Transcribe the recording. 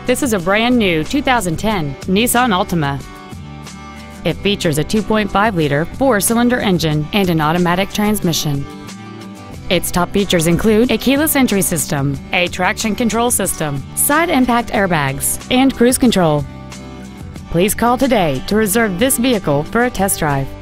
This is a brand new 2010 Nissan Altima. It features a 2.5-liter four-cylinder engine and an automatic transmission. Its top features include a keyless entry system, a traction control system, side impact airbags, and cruise control. Please call today to reserve this vehicle for a test drive.